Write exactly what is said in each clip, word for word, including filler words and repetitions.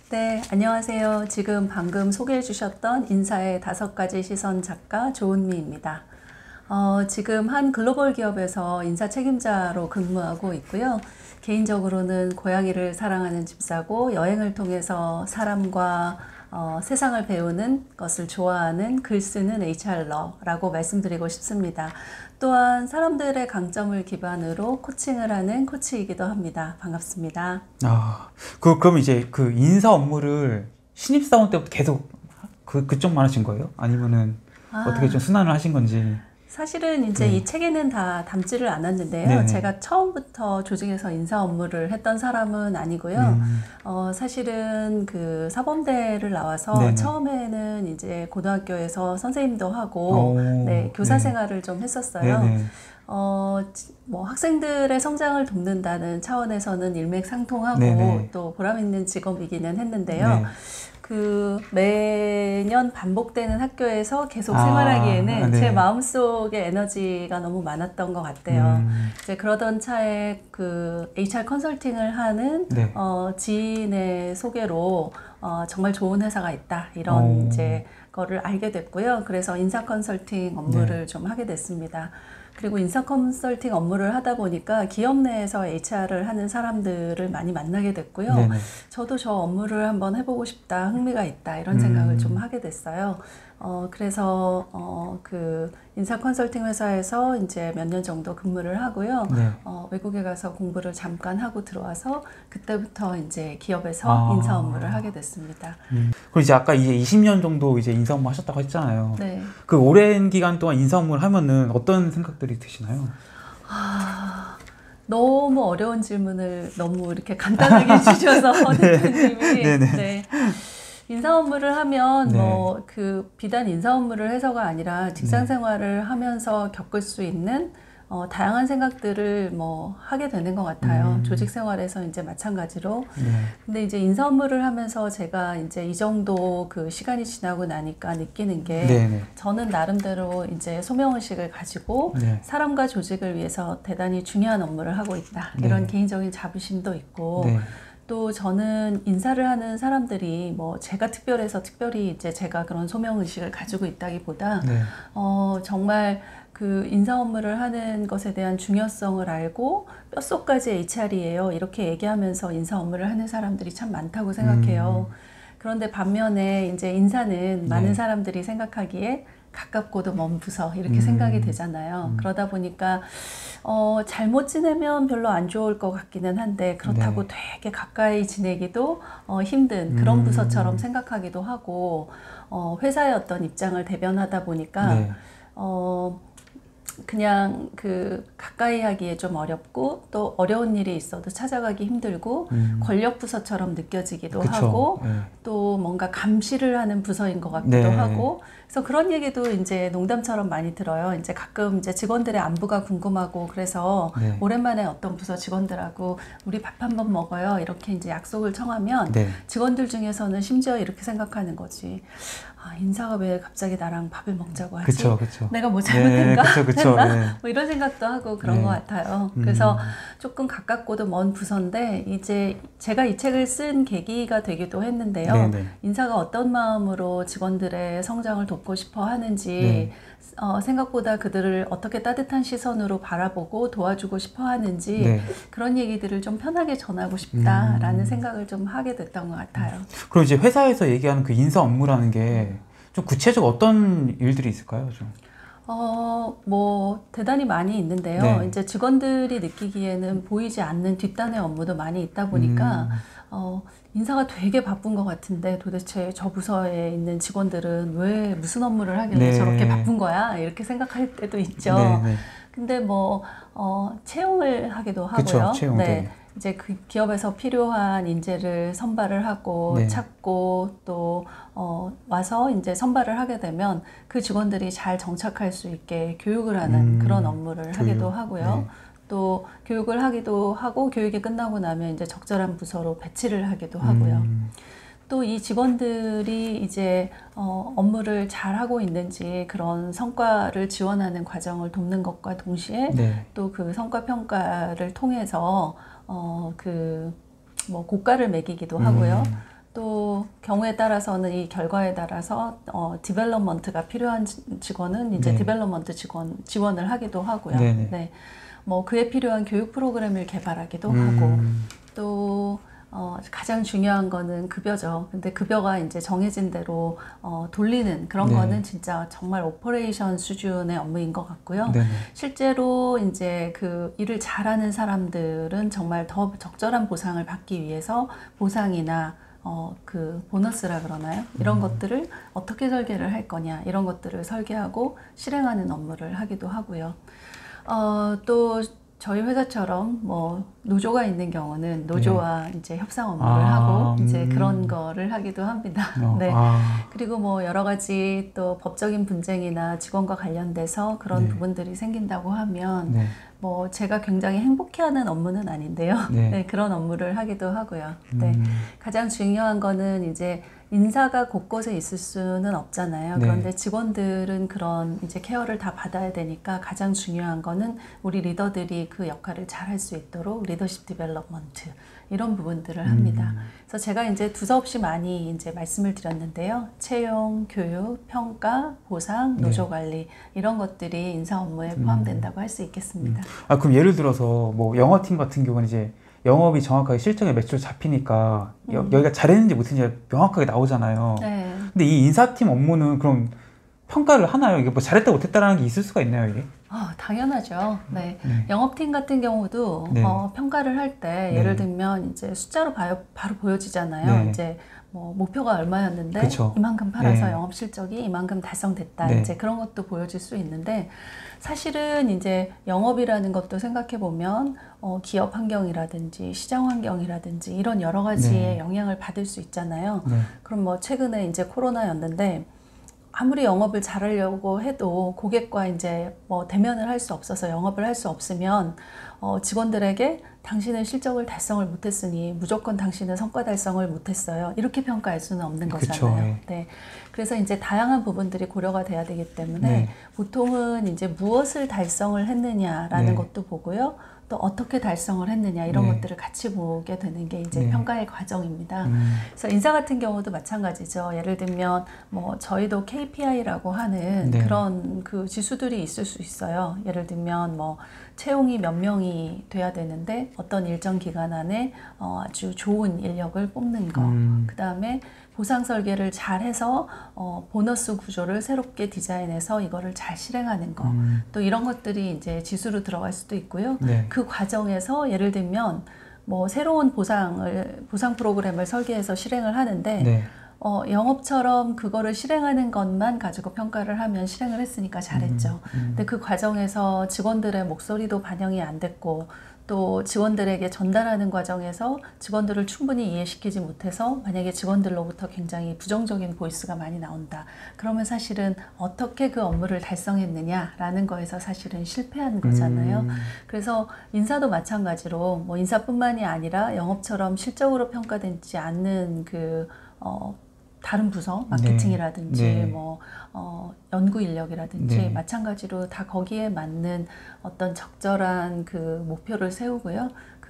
네, 안녕하세요. 지금 방금 소개해 주셨던 인사의 다섯 가지 시선 작가 조은미입니다. 어, 지금 한 글로벌 기업에서 인사 책임자로 근무하고 있고요. 개인적으로는 고양이를 사랑하는 집사고 여행을 통해서 사람과 어, 세상을 배우는 것을 좋아하는 글 쓰는 에이치알러라고 말씀드리고 싶습니다. 또한 사람들의 강점을 기반으로 코칭을 하는 코치이기도 합니다. 반갑습니다. 아, 그, 그럼 이제 그 인사 업무를 신입사원 때부터 계속 그, 그쪽만 하신 거예요? 아니면은 아, 어떻게 좀 순환을 하신 건지. 사실은 이제 네. 이 책에는 다 담지를 않았는데요. 네네. 제가 처음부터 조직에서 인사 업무를 했던 사람은 아니고요. 음. 어, 사실은 그 사범대를 나와서 네네. 처음에는 이제 고등학교에서 선생님도 하고, 오, 네, 교사 네. 생활을 좀 했었어요. 네네. 어, 뭐 학생들의 성장을 돕는다는 차원에서는 일맥상통하고 네네. 또 보람 있는 직업이기는 했는데요. 네. 그 매년 반복되는 학교에서 계속 아, 생활하기에는 네. 제 마음속에 에너지가 너무 많았던 것 같아요. 음. 이제 그러던 차에 그 에이치알 컨설팅을 하는 네. 어, 지인의 소개로 어, 정말 좋은 회사가 있다 이런 오. 이제 거를 알게 됐고요. 그래서 인사 컨설팅 업무를 좀 하게 됐습니다. 그리고 인사 컨설팅 업무를 하다 보니까 기업 내에서 에이치알을 하는 사람들을 많이 만나게 됐고요. 네네. 저도 저 업무를 한번 해보고 싶다, 흥미가 있다 이런 음. 생각을 좀 하게 됐어요. 어, 그래서 어, 그 인사 컨설팅 회사에서 이제 몇 년 정도 근무를 하고요. 네. 어, 외국에 가서 공부를 잠깐 하고 들어와서 그때부터 이제 기업에서 아. 인사 업무를 하게 됐습니다. 음. 그리고 이제 아까 이제 이십 년 정도 이제 인사 업무 하셨다고 했잖아요. 네. 그 오랜 기간 동안 인사 업무를 하면은 어떤 생각들이 드시나요? 아, 너무 어려운 질문을 너무 이렇게 간단하게 주셔서 대표님이 네네. 네. 인사 업무를 하면 네. 뭐 그 비단 인사 업무를 해서가 아니라 직장 네. 생활을 하면서 겪을 수 있는 어, 다양한 생각들을 뭐 하게 되는 것 같아요. 음. 조직 생활에서 이제 마찬가지로. 네. 근데 이제 인사 업무를 하면서 제가 이제 이 정도 그 시간이 지나고 나니까 느끼는 게 네네. 저는 나름대로 이제 소명의식을 가지고 네. 사람과 조직을 위해서 대단히 중요한 업무를 하고 있다. 네. 이런 개인적인 자부심도 있고 네. 또 저는 인사를 하는 사람들이 뭐 제가 특별해서 특별히 이제 제가 그런 소명의식을 가지고 있다기보다 네. 어, 정말 그 인사 업무를 하는 것에 대한 중요성을 알고 뼛속까지 에이치알이에요. 이렇게 얘기하면서 인사 업무를 하는 사람들이 참 많다고 생각해요. 음. 그런데 반면에 이제 인사는 많은 네. 사람들이 생각하기에 가깝고도 먼 부서 이렇게 음. 생각이 되잖아요. 음. 그러다 보니까 어, 잘못 지내면 별로 안 좋을 것 같기는 한데 그렇다고 네. 되게 가까이 지내기도 어, 힘든 그런 음. 부서처럼 생각하기도 하고 어, 회사의 어떤 입장을 대변하다 보니까 네. 어, 그냥 그 가까이 하기에 좀 어렵고 또 어려운 일이 있어도 찾아가기 힘들고 음. 권력 부서처럼 느껴지기도 그쵸. 하고 네. 또 뭔가 감시를 하는 부서인 것 같기도 네. 하고 그래서 그런 얘기도 이제 농담처럼 많이 들어요. 이제 가끔 이제 직원들의 안부가 궁금하고 그래서 네. 오랜만에 어떤 부서 직원들하고 우리 밥 한번 먹어요. 이렇게 이제 약속을 청하면 네. 직원들 중에서는 심지어 이렇게 생각하는 거지. 아, 인사가 왜 갑자기 나랑 밥을 먹자고 하지? 그쵸, 그쵸. 내가 뭐 잘못했나? 네, 그쵸, 그쵸. 했나? 네. 뭐 이런 생각도 하고 그런 네. 것 같아요. 음. 그래서 조금 가깝고도 먼 부서인데 이제 제가 이 책을 쓴 계기가 되기도 했는데요. 네네. 인사가 어떤 마음으로 직원들의 성장을 돕고 싶어 하는지 네. 어, 생각보다 그들을 어떻게 따뜻한 시선으로 바라보고 도와주고 싶어 하는지 네. 그런 얘기들을 좀 편하게 전하고 싶다라는 음. 생각을 좀 하게 됐던 것 같아요. 그럼 이제 회사에서 얘기하는 그 인사 업무라는 게 좀 구체적으로 어떤 일들이 있을까요? 좀. 어, 뭐, 대단히 많이 있는데요. 네. 이제 직원들이 느끼기에는 보이지 않는 뒷단의 업무도 많이 있다 보니까, 음. 어, 인사가 되게 바쁜 것 같은데 도대체 저 부서에 있는 직원들은 왜 무슨 업무를 하길래 네. 저렇게 바쁜 거야? 이렇게 생각할 때도 있죠. 네, 네. 근데 뭐, 어, 채용을 하기도 하고요. 그쵸, 채용, 네. 네. 이제 그 기업에서 필요한 인재를 선발을 하고 네. 찾고 또 어, 와서 이제 선발을 하게 되면 그 직원들이 잘 정착할 수 있게 교육을 하는 음, 그런 업무를 교육. 하기도 하고요. 네. 또 교육을 하기도 하고 교육이 끝나고 나면 이제 적절한 부서로 배치를 하기도 하고요. 음. 또 이 직원들이 이제 어, 업무를 잘 하고 있는지 그런 성과를 지원하는 과정을 돕는 것과 동시에 네. 또 그 성과 평가를 통해서 어, 그 뭐 고가를 매기기도 하고요. 음. 또 경우에 따라서는 이 결과에 따라서 어, 디벨롭먼트가 필요한 직원은 이제 네. 디벨롭먼트 직원 지원을 하기도 하고요. 네네. 네, 뭐 그에 필요한 교육 프로그램을 개발하기도 음. 하고 또 어, 가장 중요한 거는 급여죠. 근데 급여가 이제 정해진 대로 어, 돌리는 그런 네. 거는 진짜 정말 오퍼레이션 수준의 업무인 것 같고요. 네네. 실제로 이제 그 일을 잘하는 사람들은 정말 더 적절한 보상을 받기 위해서 보상이나 어, 그 보너스라 그러나요? 이런 음. 것들을 어떻게 설계를 할 거냐 이런 것들을 설계하고 실행하는 업무를 하기도 하고요. 어, 또 저희 회사처럼 뭐 노조가 있는 경우는 노조와 이제 협상 업무를 아, 하고 이제 음. 그런 거를 하기도 합니다. 어, 네. 아, 그리고 뭐 여러 가지 또 법적인 분쟁이나 직원과 관련돼서 그런 네. 부분들이 생긴다고 하면 네. 뭐 제가 굉장히 행복해하는 업무는 아닌데요. 네. 네, 그런 업무를 하기도 하고요. 네. 음. 가장 중요한 거는 이제 인사가 곳곳에 있을 수는 없잖아요. 네. 그런데 직원들은 그런 이제 케어를 다 받아야 되니까 가장 중요한 거는 우리 리더들이 그 역할을 잘 할 수 있도록 리더십 디벨롭먼트 이런 부분들을 합니다. 음. 그래서 제가 이제 두서없이 많이 이제 말씀을 드렸는데요. 채용, 교육, 평가, 보상, 노조 네. 관리 이런 것들이 인사 업무에 포함된다고 할 수 있겠습니다. 아, 그럼 예를 들어서 뭐 영어팀 같은 경우는 이제 영업이 정확하게 실적의 매출 잡히니까 여, 음. 여기가 잘했는지 못했는지 명확하게 나오잖아요. 네. 근데 이 인사팀 업무는 그럼 평가를 하나요? 이게 뭐 잘했다 못했다라는 게 있을 수가 있나요, 이게? 어, 당연하죠. 네. 네. 영업팀 같은 경우도 네. 어, 평가를 할 때 네. 예를 들면 이제 숫자로 봐요, 바로 보여지잖아요. 네. 이제 뭐 목표가 얼마였는데 그쵸. 이만큼 팔아서 네. 영업 실적이 이만큼 달성됐다. 네. 이제 그런 것도 보여질 수 있는데 사실은 이제 영업이라는 것도 생각해 보면 어, 기업 환경이라든지 시장 환경이라든지 이런 여러 가지의 네. 영향을 받을 수 있잖아요. 네. 그럼 뭐 최근에 이제 코로나였는데 아무리 영업을 잘하려고 해도 고객과 이제 뭐 대면을 할 수 없어서 영업을 할 수 없으면 어, 직원들에게 당신은 실적을 달성을 못했으니 무조건 당신은 성과 달성을 못했어요. 이렇게 평가할 수는 없는 그쵸, 거잖아요. 예. 네. 그래서 이제 다양한 부분들이 고려가 돼야 되기 때문에 네. 보통은 이제 무엇을 달성을 했느냐라는 네. 것도 보고요. 또 어떻게 달성을 했느냐 이런 네. 것들을 같이 보게 되는 게 이제 네. 평가의 과정입니다. 음. 그래서 인사 같은 경우도 마찬가지죠. 예를 들면 뭐 저희도 케이피아이라고 하는 네. 그런 그 지수들이 있을 수 있어요. 예를 들면 뭐 채용이 몇 명이 돼야 되는데 어떤 일정 기간 안에 어 아주 좋은 인력을 뽑는 거. 음. 그 다음에 보상 설계를 잘 해서 어 보너스 구조를 새롭게 디자인해서 이거를 잘 실행하는 거. 음. 또 이런 것들이 이제 지수로 들어갈 수도 있고요. 네. 그 과정에서 예를 들면 뭐 새로운 보상을 보상 프로그램을 설계해서 실행을 하는데 네. 어, 영업처럼 그거를 실행하는 것만 가지고 평가를 하면 실행을 했으니까 잘했죠. 음, 음. 근데 그 과정에서 직원들의 목소리도 반영이 안 됐고 또 직원들에게 전달하는 과정에서 직원들을 충분히 이해시키지 못해서 만약에 직원들로부터 굉장히 부정적인 보이스가 많이 나온다. 그러면 사실은 어떻게 그 업무를 달성했느냐라는 거에서 사실은 실패한 거잖아요. 음. 그래서 인사도 마찬가지로 뭐 인사뿐만이 아니라 영업처럼 실적으로 평가되지 않는 그 어, 다른 부서, 마케팅이라든지 네. 네. 뭐 어, 연구 인력이라든지 네. 마찬가지로 다 거기에 맞는 어떤 적절한 그 목표를 세우고요. 그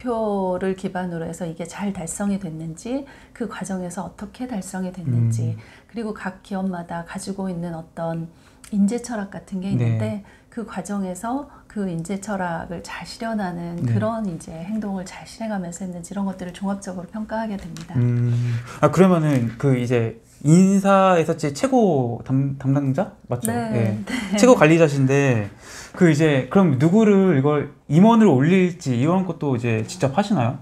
목표를 기반으로 해서 이게 잘 달성이 됐는지, 그 과정에서 어떻게 달성이 됐는지, 음. 그리고 각 기업마다 가지고 있는 어떤 인재 철학 같은 게 있는데 네. 그 과정에서 그 인재 철학을 잘 실현하는 네. 그런 이제 행동을 잘 실행하면서 했는지 이런 것들을 종합적으로 평가하게 됩니다. 음. 아, 그러면은 그 이제 인사에서 제 최고 담, 담당자 맞죠? 네, 예. 네. 최고 관리자신데 그 이제 그럼 누구를 이걸 임원으로 올릴지 이런 것도 이제 직접 하시나요?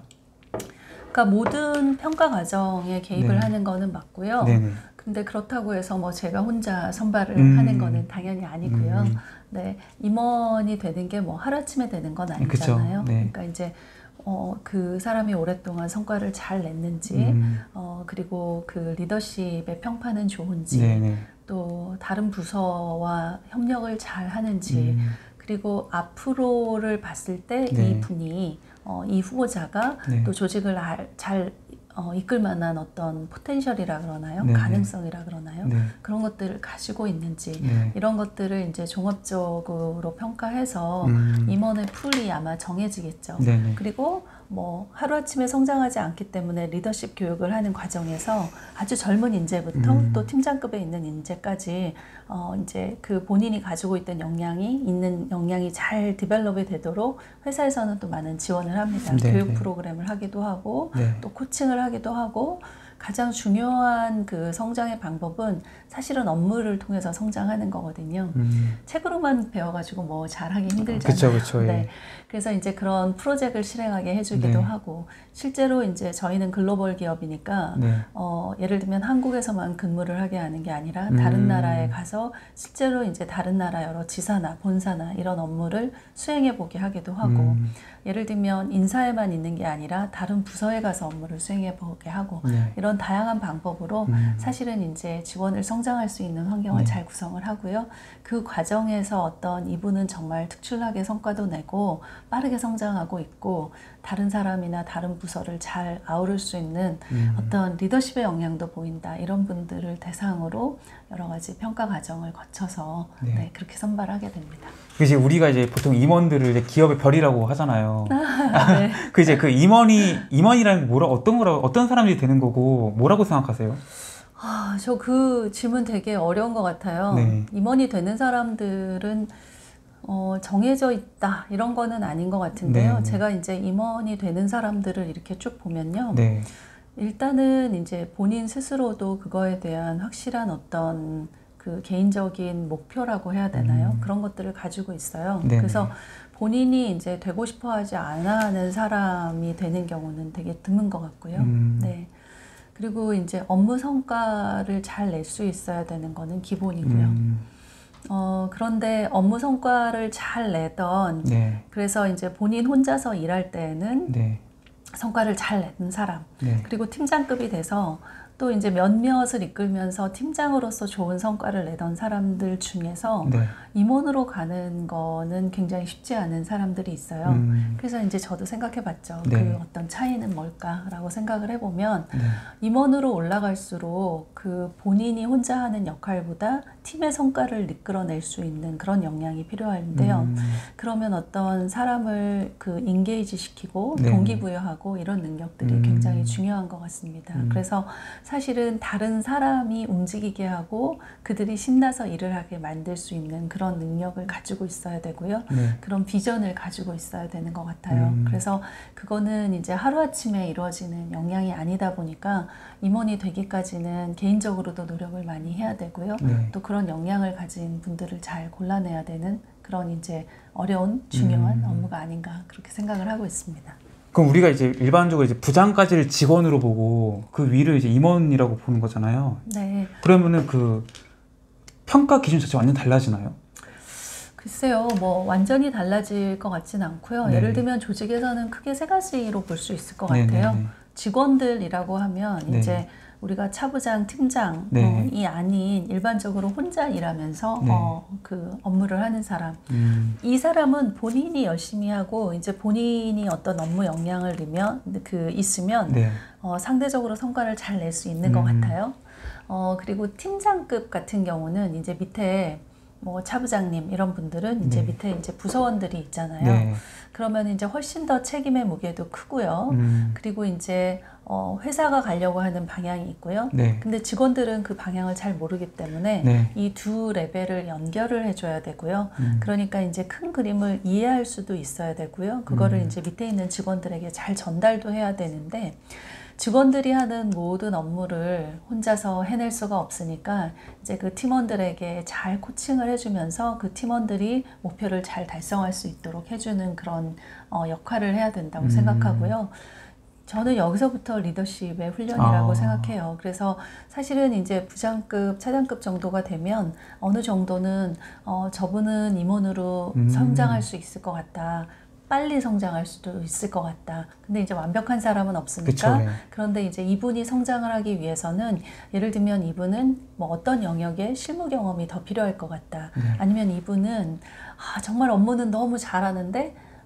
그러니까 모든 평가 과정에 개입을 네. 하는 거는 맞고요. 네네. 근데 그렇다고 해서 뭐 제가 혼자 선발을 음. 하는 거는 당연히 아니고요. 음. 네, 임원이 되는 게 뭐 하루아침에 되는 건 그쵸. 아니잖아요. 네. 그러니까 이제 어, 그 사람이 오랫동안 성과를 잘 냈는지, 음. 어, 그리고 그 리더십의 평판은 좋은지, 네네. 또 다른 부서와 협력을 잘 하는지, 음. 그리고 앞으로를 봤을 때 네. 이 분이 어, 이 후보자가 네. 또 조직을 알- 잘 어, 이끌 만한 어떤 포텐셜이라 그러나요? 네, 가능성이라 그러나요? 네. 그런 것들을 가지고 있는지 네. 이런 것들을 이제 종합적으로 평가해서 음. 임원의 풀이 아마 정해지겠죠. 네네. 그리고 뭐 하루아침에 성장하지 않기 때문에 리더십 교육을 하는 과정에서 아주 젊은 인재부터 음. 또 팀장급에 있는 인재까지 어 이제 그 본인이 가지고 있던 역량이 있는 역량이 잘 디벨롭이 되도록 회사에서는 또 많은 지원을 합니다. 네, 교육 네. 프로그램을 하기도 하고 네. 또 코칭을 하기도 하고 가장 중요한 그 성장의 방법은 사실은 업무를 통해서 성장하는 거거든요. 음. 책으로만 배워가지고 뭐 잘하기 힘들잖아요. 그쵸, 그쵸, 예. 네. 그래서 이제 그런 프로젝트를 실행하게 해주기도 네. 하고, 실제로 이제 저희는 글로벌 기업이니까, 네. 어, 예를 들면 한국에서만 근무를 하게 하는 게 아니라 음. 다른 나라에 가서 실제로 이제 다른 나라 여러 지사나 본사나 이런 업무를 수행해 보게 하기도 하고, 음. 예를 들면 인사에만 있는 게 아니라 다른 부서에 가서 업무를 수행해 보게 하고, 네. 이런 다양한 방법으로 음. 사실은 이제 직원을 성장할 수 있는 환경을 네. 잘 구성을 하고요. 그 과정에서 어떤 이분은 정말 특출나게 성과도 내고 빠르게 성장하고 있고 다른 사람이나 다른 부서를 잘 아우를 수 있는 음. 어떤 리더십의 역량도 보인다. 이런 분들을 대상으로 여러 가지 평가 과정을 거쳐서 네. 네, 그렇게 선발하게 됩니다. 그 이제 우리가 이제 보통 임원들을 이제 기업의 별이라고 하잖아요. 네. 그 이제 그 임원이 임원이라는 게 뭐라 어떤 거라 어떤 사람들이 되는 거고 뭐라고 생각하세요? 아, 저 그 질문 되게 어려운 것 같아요. 네. 임원이 되는 사람들은 어, 정해져 있다 이런 거는 아닌 것 같은데요. 네. 제가 이제 임원이 되는 사람들을 이렇게 쭉 보면요. 네. 일단은 이제 본인 스스로도 그거에 대한 확실한 어떤 그 개인적인 목표라고 해야 되나요? 음. 그런 것들을 가지고 있어요. 네. 그래서 본인이 이제 되고 싶어 하지 않아 하는 사람이 되는 경우는 되게 드문 것 같고요. 음. 네. 그리고 이제 업무 성과를 잘 낼 수 있어야 되는 거는 기본이고요. 음. 어, 그런데 업무 성과를 잘 내던, 네. 그래서 이제 본인 혼자서 일할 때에는 네. 성과를 잘 내는 사람, 네. 그리고 팀장급이 돼서 또 이제 몇몇을 이끌면서 팀장으로서 좋은 성과를 내던 사람들 중에서 네. 임원으로 가는 거는 굉장히 쉽지 않은 사람들이 있어요. 음. 그래서 이제 저도 생각해 봤죠. 네. 그 어떤 차이는 뭘까라고 생각을 해보면 네. 임원으로 올라갈수록 그 본인이 혼자 하는 역할보다 팀의 성과를 이끌어낼 수 있는 그런 역량이 필요한데요. 음. 그러면 어떤 사람을 그 인게이지 시키고 네. 동기부여하고 이런 능력들이 음. 굉장히 중요한 것 같습니다. 음. 그래서 사실은 다른 사람이 움직이게 하고 그들이 신나서 일을 하게 만들 수 있는 그런 능력을 가지고 있어야 되고요. 네. 그런 비전을 가지고 있어야 되는 것 같아요. 음. 그래서 그거는 이제 하루아침에 이루어지는 역량이 아니다 보니까 임원이 되기까지는 개인적으로도 노력을 많이 해야 되고요. 네. 또 그런 역량을 가진 분들을 잘 골라내야 되는 그런 이제 어려운 중요한 음. 업무가 아닌가 그렇게 생각을 하고 있습니다. 그럼 우리가 이제 일반적으로 이제 부장까지를 직원으로 보고 그 위를 이제 임원이라고 보는 거잖아요. 네. 그러면은 그 평가 기준 자체가 완전 달라지나요? 글쎄요, 뭐 완전히 달라질 것 같지는 않고요. 네. 예를 들면 조직에서는 크게 세 가지로 볼 수 있을 것 네, 같아요. 네, 네. 직원들이라고 하면 네. 이제 우리가 차부장, 팀장이 네. 아닌 일반적으로 혼자 일하면서 네. 어, 그 업무를 하는 사람. 음. 이 사람은 본인이 열심히 하고 이제 본인이 어떤 업무 역량을 넣으면 그 있으면 네. 어, 상대적으로 성과를 잘 낼 수 있는 것 음. 같아요. 어, 그리고 팀장급 같은 경우는 이제 밑에 뭐 차부장님 이런 분들은 이제 네. 밑에 이제 부서원들이 있잖아요. 네. 그러면 이제 훨씬 더 책임의 무게도 크고요. 음. 그리고 이제 어, 회사가 가려고 하는 방향이 있고요. 네. 근데 직원들은 그 방향을 잘 모르기 때문에 네. 이 두 레벨을 연결을 해줘야 되고요. 음. 그러니까 이제 큰 그림을 이해할 수도 있어야 되고요. 그거를 음. 이제 밑에 있는 직원들에게 잘 전달도 해야 되는데 직원들이 하는 모든 업무를 혼자서 해낼 수가 없으니까 이제 그 팀원들에게 잘 코칭을 해주면서 그 팀원들이 목표를 잘 달성할 수 있도록 해주는 그런 어, 역할을 해야 된다고 음. 생각하고요. 저는 여기서부터 리더십의 훈련이라고 아. 생각해요. 그래서 사실은 이제 부장급, 차장급 정도가 되면 어느 정도는 어, 저분은 임원으로 음. 성장할 수 있을 것 같다. 빨리 성장할 수도 있을 것 같다. 근데 이제 완벽한 사람은 없으니까. 그쵸, 네. 그런데 이제 이분이 성장을 하기 위해서는 예를 들면 이분은 뭐 어떤 영역에 실무 경험이 더 필요할 것 같다. 네. 아니면 이분은 아, 정말 업무는 너무 잘하는데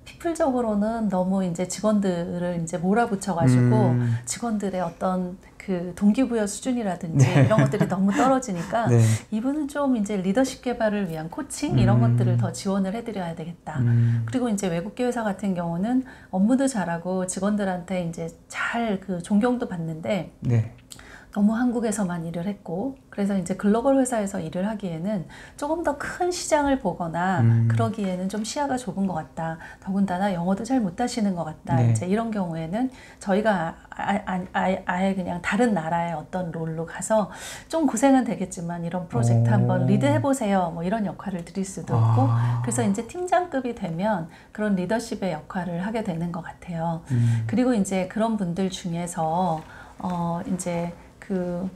피플적으로는 너무 이제 직원들을 이제 몰아붙여가지고 음. 직원들의 어떤 그 동기부여 수준이라든지 네. 이런 것들이 너무 떨어지니까 네. 이분은 좀 이제 리더십 개발을 위한 코칭 이런 음. 것들을 더 지원을 해드려야 되겠다. 음. 그리고 이제 외국계 회사 같은 경우는 업무도 잘하고 직원들한테 이제 잘 그 존경도 받는데 네. 너무 한국에서만 일을 했고 그래서 이제 글로벌 회사에서 일을 하기에는 조금 더 큰 시장을 보거나 음. 그러기에는 좀 시야가 좁은 것 같다. 더군다나 영어도 잘 못하시는 것 같다. 네. 이제 이런 경우에는 저희가 아, 아, 아, 아예 그냥 다른 나라의 어떤 롤로 가서 좀 고생은 되겠지만 이런 프로젝트 오. 한번 리드해 보세요. 뭐 이런 역할을 드릴 수도 있고 아. 그래서 이제 팀장급이 되면 그런 리더십의 역할을 하게 되는 것 같아요. 음. 그리고 이제 그런 분들 중에서 어 이제 그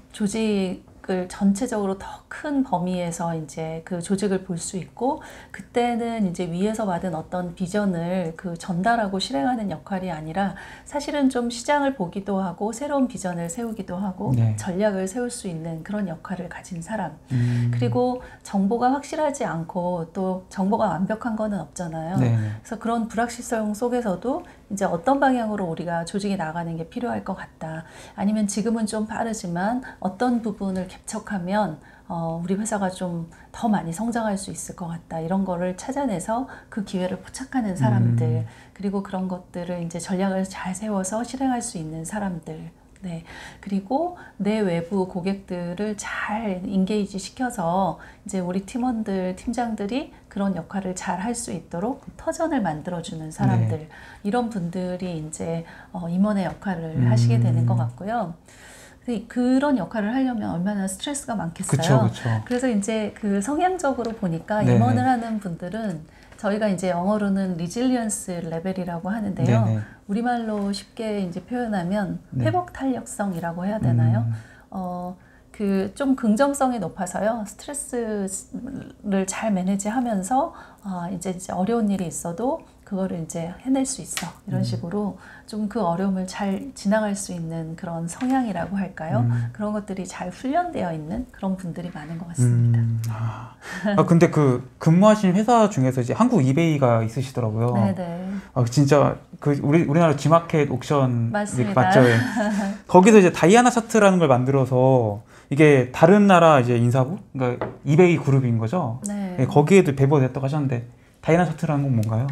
조직을 전체적으로 더 큰 범위에서 이제 그 조직을 볼 수 있고 그때는 이제 위에서 받은 어떤 비전을 그 전달하고 실행하는 역할이 아니라 사실은 좀 시장을 보기도 하고 새로운 비전을 세우기도 하고 네. 전략을 세울 수 있는 그런 역할을 가진 사람. 음. 그리고 정보가 확실하지 않고 또 정보가 완벽한 거는 없잖아요. 네. 그래서 그런 불확실성 속에서도 이제 어떤 방향으로 우리가 조직이 나가는 게 필요할 것 같다. 아니면 지금은 좀 빠르지만 어떤 부분을 개척하면 어, 우리 회사가 좀 더 많이 성장할 수 있을 것 같다. 이런 거를 찾아내서 그 기회를 포착하는 사람들. 음. 그리고 그런 것들을 이제 전략을 잘 세워서 실행할 수 있는 사람들. 네. 그리고 내 외부 고객들을 잘 인게이지 시켜서 이제 우리 팀원들, 팀장들이 그런 역할을 잘 할 수 있도록 터전을 만들어주는 사람들. 네. 이런 분들이 이제 어, 임원의 역할을 음. 하시게 되는 것 같고요. 근데 그런 역할을 하려면 얼마나 스트레스가 많겠어요. 그쵸, 그쵸. 그래서 이제 그 성향적으로 보니까 네네. 임원을 하는 분들은 저희가 이제 영어로는 리질리언스 레벨이라고 하는데요. 네네. 우리말로 쉽게 이제 표현하면 네. 회복 탄력성이라고 해야 되나요? 음. 어, 그 좀 긍정성이 높아서요. 스트레스를 잘 매니지하면서 어, 이제, 이제 어려운 일이 있어도 그거를 이제 해낼 수 있어. 이런 음. 식으로 좀 그 어려움을 잘 지나갈 수 있는 그런 성향이라고 할까요? 음. 그런 것들이 잘 훈련되어 있는 그런 분들이 많은 것 같습니다. 음. 아. 아, 근데 그 근무하신 회사 중에서 이제 한국 이베이가 있으시더라고요. 네네. 아, 진짜 그 우리 우리나라 G마켓 옥션 맞습니다. 맞죠? 예. 거기서 이제 다이아나 차트라는 걸 만들어서 이게 다른 나라 이제 인사부, 그러니까 이베이 그룹인 거죠. 네. 예, 거기에도 배부됐다고 하셨는데 다이아나 차트라는 건 뭔가요?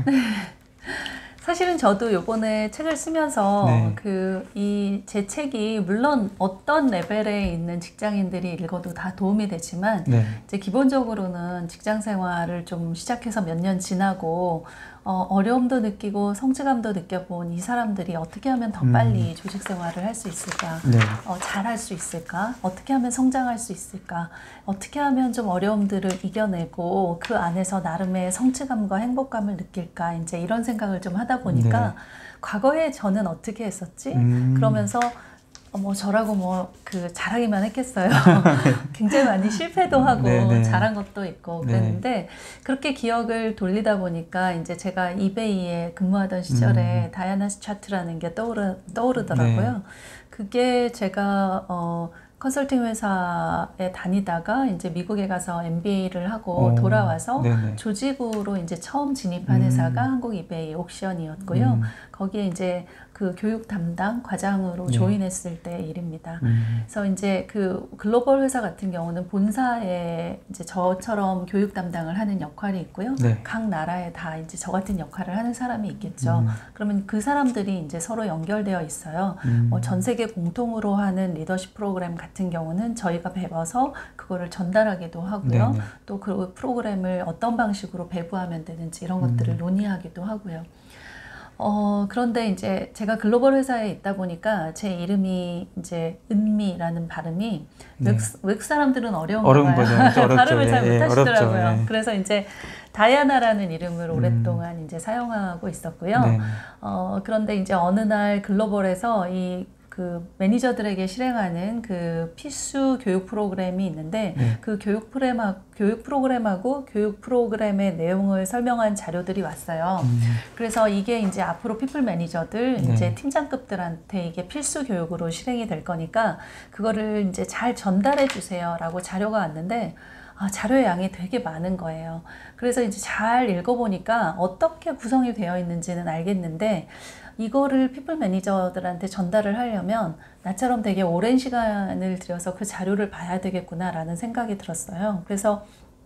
사실은 저도 요번에 책을 쓰면서 네. 그 이 제 책이 물론 어떤 레벨에 있는 직장인들이 읽어도 다 도움이 되지만 네. 이제 기본적으로는 직장 생활을 좀 시작해서 몇 년 지나고 어, 어려움도 느끼고 성취감도 느껴본 이 사람들이 어떻게 하면 더 음. 빨리 조직 생활을 할 수 있을까? 네. 어, 잘할 수 있을까? 어떻게 하면 성장할 수 있을까? 어떻게 하면 좀 어려움들을 이겨내고 그 안에서 나름의 성취감과 행복감을 느낄까? 이제 이런 생각을 좀 하다 보니까 네. 과거에 저는 어떻게 했었지? 음. 그러면서 어, 뭐 저라고 뭐 그 잘하기만 했겠어요. 굉장히 많이 실패도 하고 네네. 잘한 것도 있고 네. 그랬는데 그렇게 기억을 돌리다 보니까 이제 제가 이베이에 근무하던 시절에 음. 다이아나 차트라는 게 떠오르, 떠오르더라고요. 네. 그게 제가 어, 컨설팅 회사에 다니다가 이제 미국에 가서 엠비에이를 하고 오. 돌아와서 네네. 조직으로 이제 처음 진입한 음. 회사가 한국 이베이 옥션이었고요. 음. 거기에 이제 그 교육 담당 과장으로 네. 조인했을 때 일입니다. 음. 그래서 이제 그 글로벌 회사 같은 경우는 본사에 이제 저처럼 교육 담당을 하는 역할이 있고요. 네. 각 나라에 다 이제 저 같은 역할을 하는 사람이 있겠죠. 음. 그러면 그 사람들이 이제 서로 연결되어 있어요. 음. 뭐 전 세계 공통으로 하는 리더십 프로그램 같은 경우는 저희가 배워서 그거를 전달하기도 하고요. 네네. 또 그 프로그램을 어떤 방식으로 배부하면 되는지 이런 것들을 음. 논의하기도 하고요. 어, 그런데 이제 제가 글로벌 회사에 있다 보니까 제 이름이 이제 은미라는 발음이 네. 외국, 외국 사람들은 어려운가 어려운 봐요. 거죠. 어렵죠. 발음을 잘 예, 예, 못하시더라고요. 어렵죠. 예. 그래서 이제 다이아나라는 이름을 음. 오랫동안 이제 사용하고 있었고요. 네. 어, 그런데 이제 어느 날 글로벌에서 이 그 매니저들에게 실행하는 그 필수 교육 프로그램이 있는데 네. 그 교육 프로그램하, 교육 프로그램하고 교육 프로그램의 내용을 설명한 자료들이 왔어요. 음. 그래서 이게 이제 앞으로 피플 매니저들, 네. 이제 팀장급들한테 이게 필수 교육으로 실행이 될 거니까 그거를 이제 잘 전달해 주세요라고 자료가 왔는데 아, 자료의 양이 되게 많은 거예요. 그래서 이제 잘 읽어보니까 어떻게 구성이 되어 있는지는 알겠는데 이거를 피플 매니저들한테 전달을 하려면 나처럼 되게 오랜 시간을 들여서 그 자료를 봐야 되겠구나라는 생각이 들었어요. 그래서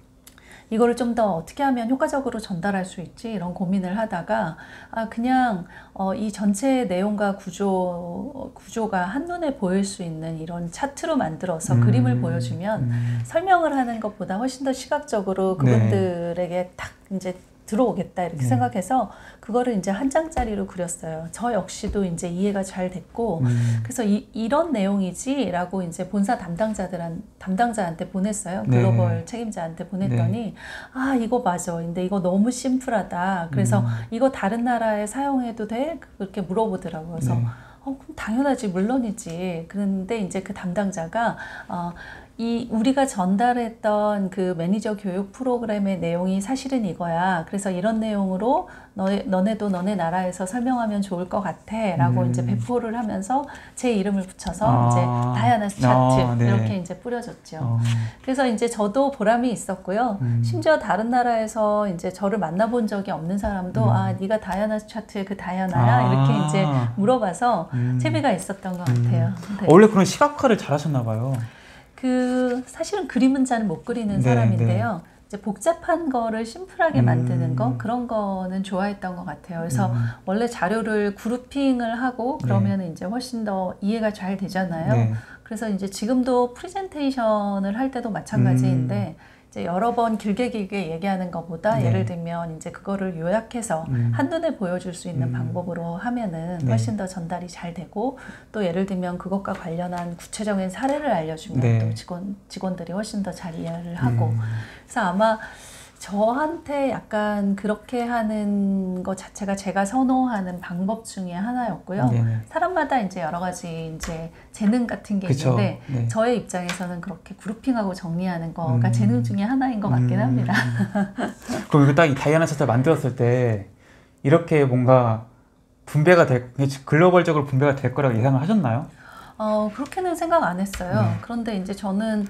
이거를 좀 더 어떻게 하면 효과적으로 전달할 수 있지 이런 고민을 하다가 아 그냥 어, 이 전체 내용과 구조, 구조가 한눈에 보일 수 있는 이런 차트로 만들어서 음, 그림을 보여주면 음. 설명을 하는 것보다 훨씬 더 시각적으로 네. 그분들에게 딱 이제 들어오겠다 이렇게 네. 생각해서 그거를 이제 한 장짜리로 그렸어요. 저 역시도 이제 이해가 잘 됐고 음. 그래서 이, 이런 내용이지라고 이제 본사 담당자들한 담당자한테 보냈어요. 네. 글로벌 책임자한테 보냈더니 아 이거 맞아. 근데 이거 너무 심플하다. 그래서 음. 이거 다른 나라에 사용해도 돼? 그렇게 물어보더라고요. 그래서 네. 어, 그럼 당연하지, 물론이지. 그런데 이제 그 담당자가 어, 이 우리가 전달했던 그 매니저 교육 프로그램의 내용이 사실은 이거야. 그래서 이런 내용으로 너, 너네도 너네 나라에서 설명하면 좋을 것 같아. 라고 음. 이제 배포를 하면서 제 이름을 붙여서 아. 이제 다이아나스 차트 아, 네. 이렇게 이제 뿌려줬죠. 어. 그래서 이제 저도 보람이 있었고요. 음. 심지어 다른 나라에서 이제 저를 만나본 적이 없는 사람도 음. 아, 네가 다이아나스 차트의 그 다이아나야? 아. 이렇게 이제 물어봐서 음. 재미가 있었던 것 음. 같아요. 네. 원래 그런 시각화를 잘하셨나 봐요. 그 사실은 그림은 잘 못 그리는 네, 사람인데요. 이제 복잡한 거를 심플하게 음. 만드는 거 그런 거는 좋아했던 것 같아요. 그래서 음. 원래 자료를 그룹핑을 하고 그러면 이제 훨씬 더 이해가 잘 되잖아요. 네. 그래서 이제 지금도 프레젠테이션을 할 때도 마찬가지인데 음. 이제 여러 번 길게 길게 얘기하는 것보다 네. 예를 들면 이제 그거를 요약해서 음. 한눈에 보여줄 수 있는 음. 방법으로 하면은 네. 훨씬 더 전달이 잘 되고 또 예를 들면 그것과 관련한 구체적인 사례를 알려주면 네. 또 직원, 직원들이 훨씬 더 잘 이해를 하고 음. 그래서 아마 저한테 약간 그렇게 하는 것 자체가 제가 선호하는 방법 중에 하나였고요. 네네. 사람마다 이제 여러 가지 이제 재능 같은 게 그쵸. 있는데 네. 저의 입장에서는 그렇게 그룹핑하고 정리하는 거가 음. 재능 중에 하나인 것 같긴 음. 합니다. 그럼 이거 딱 이 다이아나 차트를 만들었을 때 이렇게 뭔가 분배가 될, 글로벌적으로 분배가 될 거라고 예상을 하셨나요? 어, 그렇게는 생각 안 했어요. 네. 그런데 이제 저는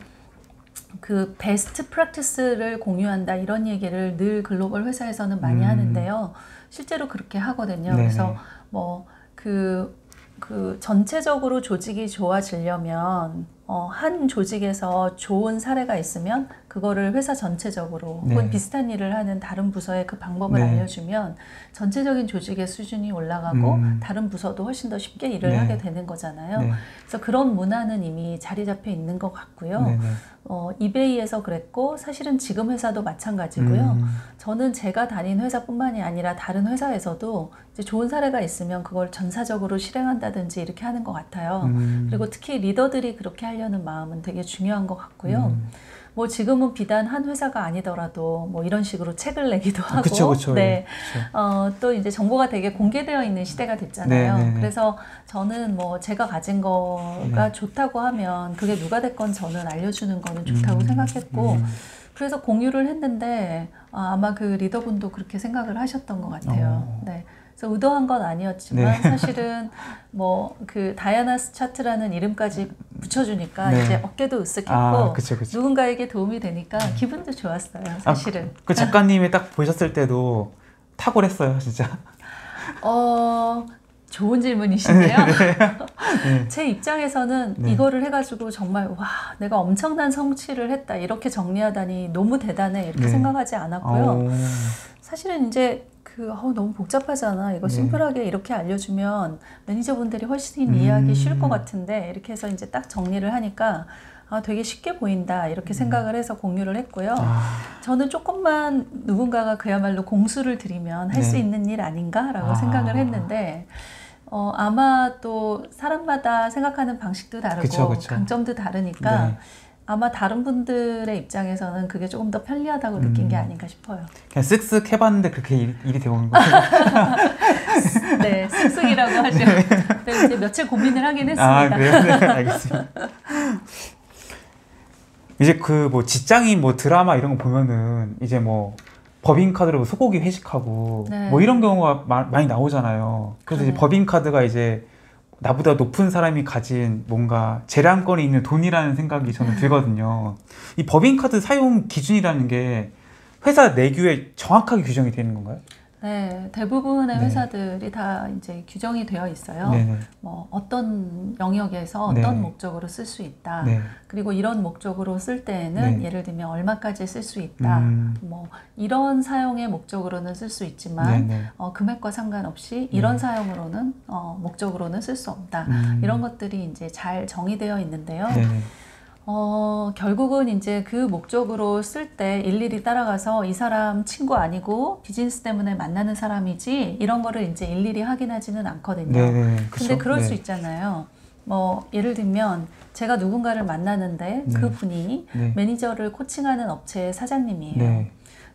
그 베스트 프랙티스를 공유한다 이런 얘기를 늘 글로벌 회사에서는 많이 음. 하는데요. 실제로 그렇게 하거든요. 네네. 그래서 뭐 그 그 전체적으로 조직이 좋아지려면 어, 한 조직에서 좋은 사례가 있으면 그거를 회사 전체적으로 혹은 네. 비슷한 일을 하는 다른 부서에 그 방법을 네. 알려주면 전체적인 조직의 수준이 올라가고 음. 다른 부서도 훨씬 더 쉽게 일을 네. 하게 되는 거잖아요. 네. 그래서 그런 문화는 이미 자리 잡혀 있는 것 같고요. 네네. 어, 이베이에서 그랬고 사실은 지금 회사도 마찬가지고요. 음. 저는 제가 다닌 회사뿐만이 아니라 다른 회사에서도 이제 좋은 사례가 있으면 그걸 전사적으로 실행한다든지 이렇게 하는 것 같아요. 음. 그리고 특히 리더들이 그렇게 하려는 마음은 되게 중요한 것 같고요. 음. 뭐 지금은 비단 한 회사가 아니더라도 뭐 이런 식으로 책을 내기도 하고, 그쵸, 그쵸. 네, 예. 그쵸. 어, 또 이제 정보가 되게 공개되어 있는 시대가 됐잖아요. 네, 네, 네. 그래서 저는 뭐 제가 가진 거가 네. 좋다고 하면 그게 누가 됐건 저는 알려주는 거는 좋다고 음. 생각했고, 음. 그래서 공유를 했는데 아, 아마 그 리더분도 그렇게 생각을 하셨던 것 같아요. 어. 네. 그래서 의도한 건 아니었지만 네. 사실은 뭐 그 다이아나스 차트라는 이름까지 붙여주니까 네. 이제 어깨도 으쓱했고 아, 그쵸, 그쵸. 누군가에게 도움이 되니까 기분도 좋았어요. 사실은. 아, 그 작가님이 딱 보셨을 때도 탁월했어요, 진짜. 어 좋은 질문이시네요. 네. 제 입장에서는 네. 이거를 해가지고 정말 와 내가 엄청난 성취를 했다 이렇게 정리하다니 너무 대단해 이렇게 네. 생각하지 않았고요. 오. 사실은 이제 그 어, 너무 복잡하잖아. 이거 네. 심플하게 이렇게 알려주면 매니저분들이 훨씬 음. 이해하기 쉬울 것 같은데 이렇게 해서 이제 딱 정리를 하니까 아, 되게 쉽게 보인다 이렇게 생각을 해서 공유를 했고요. 아. 저는 조금만 누군가가 그야말로 공수를 들이면 할 수 네. 있는 일 아닌가라고 아. 생각을 했는데 어, 아마 또 사람마다 생각하는 방식도 다르고 그쵸, 그쵸. 강점도 다르니까 네. 아마 다른 분들의 입장에서는 그게 조금 더 편리하다고 느낀 음. 게 아닌가 싶어요. 그냥 쓱쓱 해봤는데 그렇게 일, 일이 되어 온 거예요. 네, 쓱쓱이라고 하죠. 네, 이제 며칠 고민을 하긴 했습니다. 아, 그래요? 네, 알겠습니다. 이제 그 뭐 직장인 뭐 드라마 이런 거 보면은 이제 뭐 법인카드로 소고기 회식하고 네. 뭐 이런 경우가 마, 많이 나오잖아요. 그래서 이제 그러네요. 법인카드가 이제 나보다 높은 사람이 가진 뭔가 재량권이 있는 돈이라는 생각이 저는 들거든요. 이 법인카드 사용 기준이라는 게 회사 내규에 정확하게 규정이 되는 건가요? 네, 대부분의 네. 회사들이 다 이제 규정이 되어 있어요. 네네. 뭐 어떤 영역에서 어떤 네. 목적으로 쓸 수 있다. 네. 그리고 이런 목적으로 쓸 때에는 네. 예를 들면 얼마까지 쓸 수 있다. 음. 뭐 이런 사용의 목적으로는 쓸 수 있지만 네네. 어, 금액과 상관없이 이런 네. 사용으로는 어, 목적으로는 쓸 수 없다. 음. 이런 것들이 이제 잘 정의되어 있는데요. 네네. 어, 결국은 이제 그 목적으로 쓸 때 일일이 따라가서 이 사람 친구 아니고 비즈니스 때문에 만나는 사람이지 이런 거를 이제 일일이 확인하지는 않거든요. 네네. 근데 그쵸? 그럴 네. 수 있잖아요. 뭐 예를 들면 제가 누군가를 만나는데 네. 그분이 네. 매니저를 코칭하는 업체의 사장님이에요. 네.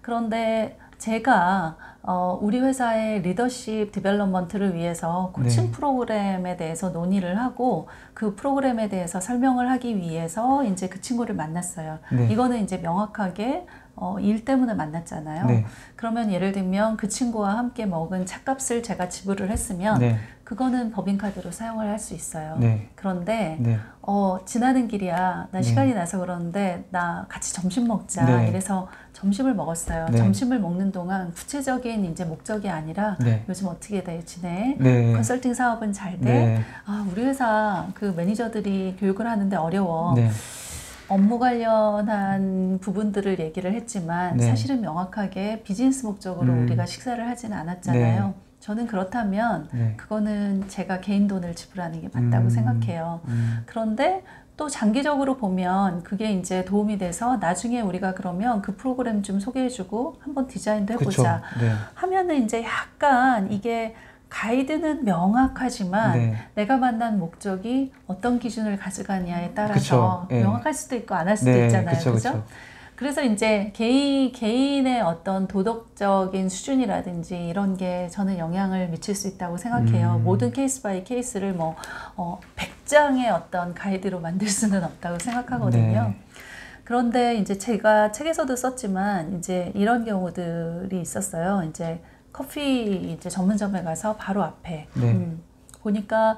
그런데 제가 어, 우리 회사의 리더십 디벨롭먼트를 위해서 코칭 네. 프로그램에 대해서 논의를 하고 그 프로그램에 대해서 설명을 하기 위해서 이제 그 친구를 만났어요. 네. 이거는 이제 명확하게 어, 일 때문에 만났잖아요. 네. 그러면 예를 들면 그 친구와 함께 먹은 차값을 제가 지불을 했으면 네. 그거는 법인카드로 사용을 할 수 있어요. 네. 그런데 네. 어, 지나는 길이야. 나 네. 시간이 나서 그러는데 나 같이 점심 먹자. 네. 이래서 점심을 먹었어요. 네. 점심을 먹는 동안 구체적인 이제 목적이 아니라 네. 요즘 어떻게 돼 지내? 네. 컨설팅 사업은 잘 돼? 네. 아, 우리 회사 그 매니저들이 교육을 하는데 어려워. 네. 업무 관련한 부분들을 얘기를 했지만 네. 사실은 명확하게 비즈니스 목적으로 음. 우리가 식사를 하지는 않았잖아요. 네. 저는 그렇다면 네. 그거는 제가 개인 돈을 지불하는 게 맞다고 음. 생각해요. 음. 그런데 또 장기적으로 보면 그게 이제 도움이 돼서 나중에 우리가 그러면 그 프로그램 좀 소개해주고 한번 디자인도 해보자 그쵸. 네. 하면은 이제 약간 이게 가이드는 명확하지만 네. 내가 만난 목적이 어떤 기준을 가져가냐에 따라서 그쵸. 예. 명확할 수도 있고 안 할 수도 네. 있잖아요. 그쵸, 그죠? 그쵸. 그래서 이제 개인, 개인의 어떤 도덕적인 수준이라든지 이런 게 저는 영향을 미칠 수 있다고 생각해요. 음. 모든 케이스 바이 케이스를 뭐, 어, 백 장의 어떤 가이드로 만들 수는 없다고 생각하거든요. 네. 그런데 이제 제가 책에서도 썼지만 이제 이런 경우들이 있었어요. 이제 커피 이제 전문점에 가서 바로 앞에. 네. 음, 보니까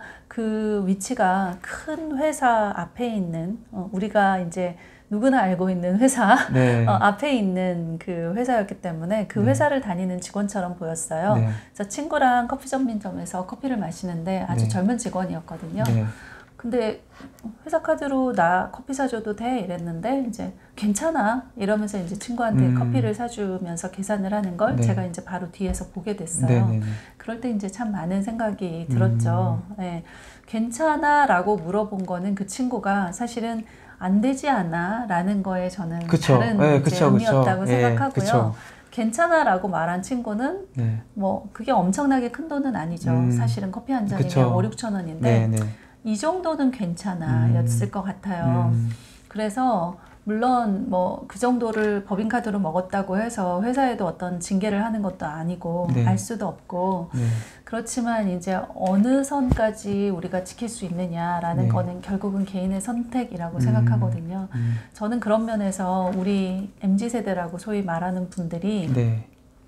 그 위치가 큰 회사 앞에 있는, 어, 우리가 이제 누구나 알고 있는 회사 네. 어, 앞에 있는 그 회사였기 때문에 그 네. 회사를 다니는 직원처럼 보였어요. 네. 그래서 친구랑 커피 전문점에서 커피를 마시는데 아주 네. 젊은 직원이었거든요. 네. 근데 회사 카드로 나 커피 사줘도 돼? 이랬는데 이제 괜찮아 이러면서 이제 친구한테 음. 커피를 사주면서 계산을 하는 걸 네. 제가 이제 바로 뒤에서 보게 됐어요. 네. 네. 네. 그럴 때 이제 참 많은 생각이 들었죠. 음. 네. 괜찮아 라고 물어본 거는 그 친구가 사실은 안 되지 않아 라는 거에 저는 그쵸. 다른 네, 이제 그쵸, 의미였다고 그쵸. 예, 생각하고요. 그쵸. 괜찮아 라고 말한 친구는 네. 뭐 그게 엄청나게 큰 돈은 아니죠. 음. 사실은 커피 한 잔이면 그쵸. 오륙 천 원인데 네. 네. 이 정도는 괜찮아 였을 음. 것 같아요. 음. 그래서 물론 뭐 그 정도를 법인카드로 먹었다고 해서 회사에도 어떤 징계를 하는 것도 아니고 네. 알 수도 없고 네. 그렇지만 이제 어느 선까지 우리가 지킬 수 있느냐라는 네. 거는 결국은 개인의 선택이라고 음. 생각하거든요. 음. 저는 그런 면에서 우리 엠지 세대라고 소위 말하는 분들이 네.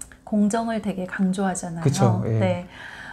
공정을 되게 강조하잖아요. 그쵸, 예. 네.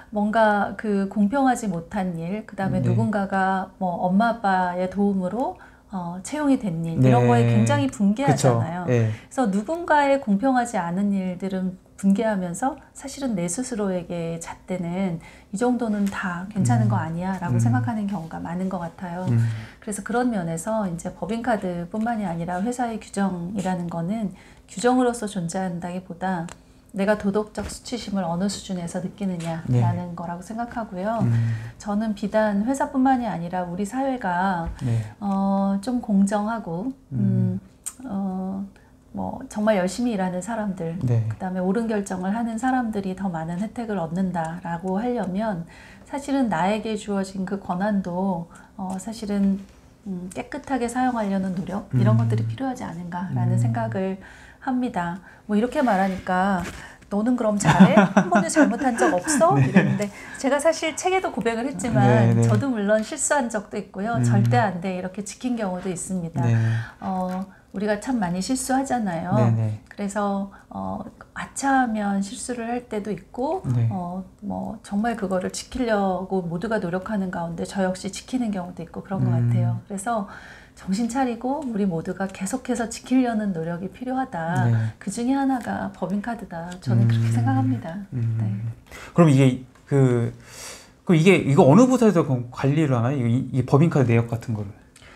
뭔가 그 공평하지 못한 일, 그 다음에 네. 누군가가 뭐 엄마 아빠의 도움으로 어, 채용이 된 일, 네. 이런 거에 굉장히 분개하잖아요. 그쵸. 예. 그래서 누군가의 공평하지 않은 일들은 분개하면서 사실은 내 스스로에게 잣대는 이 정도는 다 괜찮은 음. 거 아니야 라고 음. 생각하는 경우가 많은 것 같아요. 음. 그래서 그런 면에서 이제 법인카드 뿐만이 아니라 회사의 규정이라는 거는 규정으로서 존재한다기보다 내가 도덕적 수치심을 어느 수준에서 느끼느냐라는 네. 거라고 생각하고요. 음. 저는 비단 회사뿐만이 아니라 우리 사회가 네. 어, 좀 공정하고 음, 음. 어, 뭐 정말 열심히 일하는 사람들, 네. 그다음에 옳은 결정을 하는 사람들이 더 많은 혜택을 얻는다라고 하려면 사실은 나에게 주어진 그 권한도 어, 사실은 음, 깨끗하게 사용하려는 노력 이런 음. 것들이 필요하지 않은가라는 음. 생각을 합니다. 뭐 이렇게 말하니까 너는 그럼 잘해? 한 번도 잘못한 적 없어? 네. 이랬는데 제가 사실 책에도 고백을 했지만 네, 네. 저도 물론 실수한 적도 있고요. 음. 절대 안 돼 이렇게 지킨 경우도 있습니다. 네. 어, 우리가 참 많이 실수하잖아요. 네네. 그래서 어, 아차하면 실수를 할 때도 있고 네. 어, 뭐 정말 그거를 지키려고 모두가 노력하는 가운데 저 역시 지키는 경우도 있고 그런 것 음. 같아요. 그래서 정신 차리고 우리 모두가 계속해서 지키려는 노력이 필요하다. 네. 그 중에 하나가 법인카드다. 저는 음. 그렇게 생각합니다. 음. 네. 그럼 이게 그, 그 이게 이거 어느 부서에서 그럼 관리를 하나요? 이, 이 법인카드 내역 같은 거를?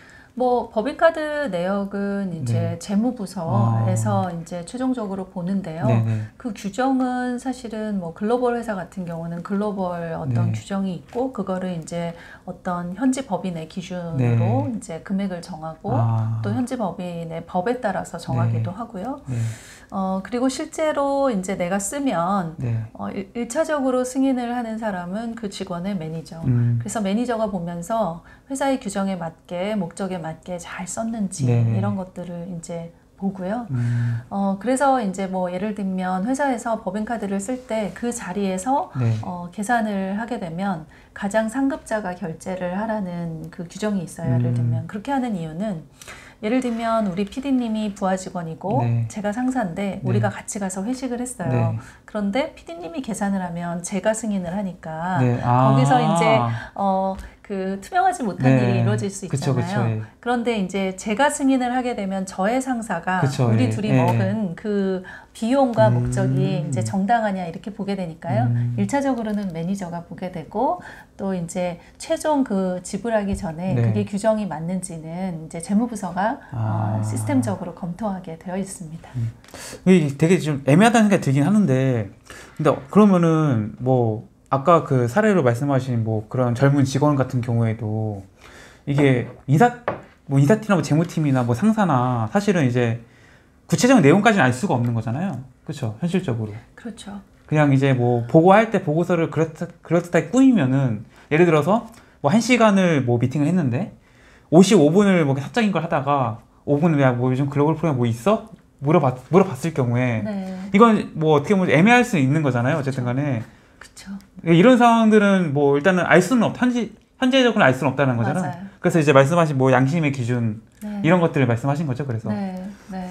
뭐 법인카드 내역은 이제 네. 재무부서에서 이제 최종적으로 보는데요. 네네. 그 규정은 사실은 뭐 글로벌 회사 같은 경우는 글로벌 어떤 네. 규정이 있고 그거를 이제 어떤 현지 법인의 기준으로 네. 이제 금액을 정하고 아. 또 현지 법인의 법에 따라서 정하기도 네. 하고요. 네. 어 그리고 실제로 이제 내가 쓰면 네. 어, 일, 일차적으로 승인을 하는 사람은 그 직원의 매니저. 음. 그래서 매니저가 보면서 회사의 규정에 맞게 목적에 맞게 잘 썼는지 네네. 이런 것들을 이제 보고요. 음. 어 그래서 이제 뭐 예를 들면 회사에서 법인카드를 쓸 때 그 자리에서 네. 어, 계산을 하게 되면 가장 상급자가 결제를 하라는 그 규정이 있어요. 예를 음. 들면 그렇게 하는 이유는 예를 들면 우리 피디님이 부하 직원이고 네. 제가 상사인데 우리가 같이 가서 회식을 했어요. 네. 그런데 피디님이 계산을 하면 제가 승인을 하니까 네. 아. 거기서 이제 어, 그 투명하지 못한 네. 일이 이루어질 수 그쵸, 있잖아요. 그쵸, 예. 그런데 이제 제가 승인을 하게 되면 저의 상사가 그쵸, 우리 예. 둘이 예. 먹은 그 비용과 음. 목적이 이제 정당하냐 이렇게 보게 되니까요. 음. 일차적으로는 매니저가 보게 되고 또 이제 최종 그 지불하기 전에 네. 그게 규정이 맞는지는 이제 재무부서가 아. 어, 시스템적으로 검토하게 되어 있습니다. 이게 되게 좀 애매하다는 생각이 들긴 하는데, 근데 그러면은 뭐 아까 그 사례로 말씀하신 뭐 그런 젊은 직원 같은 경우에도 이게 인사 뭐 인사팀이나 뭐 재무팀이나 뭐 상사나 사실은 이제 구체적인 내용까지는 알 수가 없는 거잖아요. 그렇죠? 현실적으로. 그렇죠. 그냥 이제 뭐 보고할 때 보고서를 그렇듯, 그렇듯하게 꾸미면은 예를 들어서 뭐 한 시간을 뭐 미팅을 했는데 오십오 분을 뭐 사적인 걸 하다가 오 분을 야 뭐 요즘 글로벌 프로그램 뭐 있어? 물어봤, 물어봤을 경우에 네. 이건 뭐 어떻게 보면 애매할 수 있는 거잖아요. 어쨌든 간에. 그렇죠. 이런 상황들은 뭐 일단은 알 수는 없, 현지, 현재적으로는 알 수는 없다는 거잖아요. 맞아요. 그래서 이제 말씀하신 뭐 양심의 기준 네. 이런 것들을 말씀하신 거죠. 그래서. 네. 네.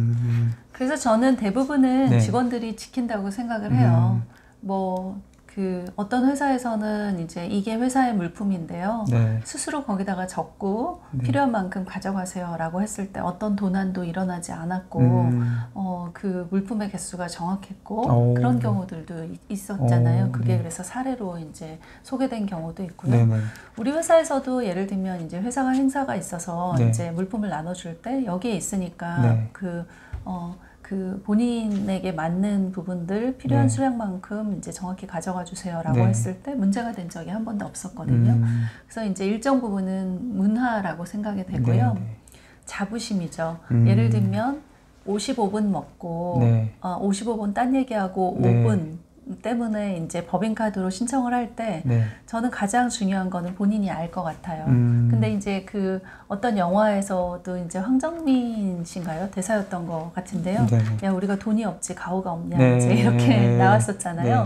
음, 그래서 저는 대부분은 네. 직원들이 지킨다고 생각을 해요. 음. 뭐 그 어떤 회사에서는 이제 이게 회사의 물품인데요. 네. 스스로 거기다가 적고 네. 필요한 만큼 가져가세요라고 했을 때 어떤 도난도 일어나지 않았고 음, 어, 그 물품의 개수가 정확했고 오. 그런 경우들도 있- 있었잖아요. 오, 그게 네. 그래서 사례로 이제 소개된 경우도 있고요. 네네. 우리 회사에서도 예를 들면 이제 회사가 행사가 있어서 네. 이제 물품을 나눠줄 때 여기에 있으니까 네. 그, 어, 그 본인에게 맞는 부분들 필요한 네. 수량만큼 이제 정확히 가져가 주세요라고 네. 했을 때 문제가 된 적이 한 번도 없었거든요. 음, 그래서 이제 일정 부분은 문화라고 생각이 되고요. 네네. 자부심이죠. 음. 예를 들면 오십오 분 먹고 네. 어, 오십오 분 딴 얘기하고 네. 오 분 때문에 이제 법인카드로 신청을 할 때 네. 저는 가장 중요한 거는 본인이 알 것 같아요. 음, 근데 이제 그 어떤 영화에서도 이제 황정민 씨인가요? 대사였던 것 같은데요. 네네. 야, 우리가 돈이 없지 가오가 없냐 네. 이제 이렇게 나왔었잖아요. 네.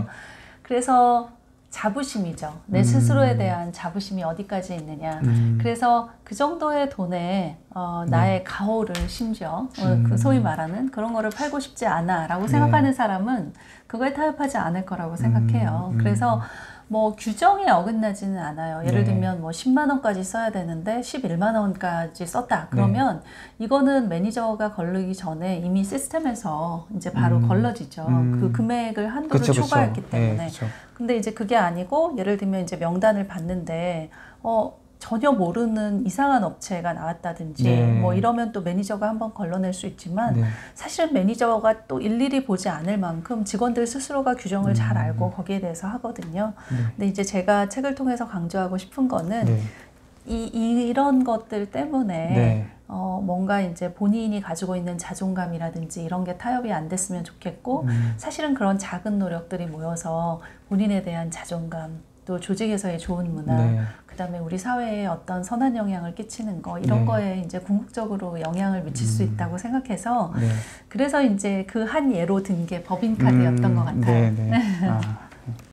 그래서 자부심이죠. 내 음. 스스로에 대한 자부심이 어디까지 있느냐. 음, 그래서 그 정도의 돈에 어, 나의 가오를 심지어 어, 음. 그 소위 말하는 그런 거를 팔고 싶지 않아라고 네. 생각하는 사람은 그거에 타협하지 않을 거라고 생각해요. 음, 음. 그래서 뭐 규정에 어긋나지는 않아요. 예를 네. 들면 뭐 십만 원까지 써야 되는데 십일만 원까지 썼다. 그러면 이거는 매니저가 걸르기 전에 이미 시스템에서 이제 바로 음. 걸러지죠. 음. 그 금액을 한도를 그쵸, 그쵸. 초과했기 때문에. 네, 그쵸. 근데 이제 그게 아니고 예를 들면 이제 명단을 봤는데 어 전혀 모르는 이상한 업체가 나왔다든지 네. 뭐 이러면 또 매니저가 한번 걸러낼 수 있지만 네. 사실은 매니저가 또 일일이 보지 않을 만큼 직원들 스스로가 규정을 잘 음. 알고 거기에 대해서 하거든요. 네. 근데 이제 제가 책을 통해서 강조하고 싶은 거는 네. 이, 이런 것들 때문에 네. 어, 뭔가 이제 본인이 가지고 있는 자존감이라든지 이런 게 타협이 안 됐으면 좋겠고 음. 사실은 그런 작은 노력들이 모여서 본인에 대한 자존감 또 조직에서의 좋은 문화 네. 그다음에 우리 사회에 어떤 선한 영향을 끼치는 거 이런 네. 거에 이제 궁극적으로 영향을 미칠 수 음. 있다고 생각해서 네. 그래서 이제 그 한 예로 든 게 법인카드였던 음, 것 같아요. 네, 네. 아.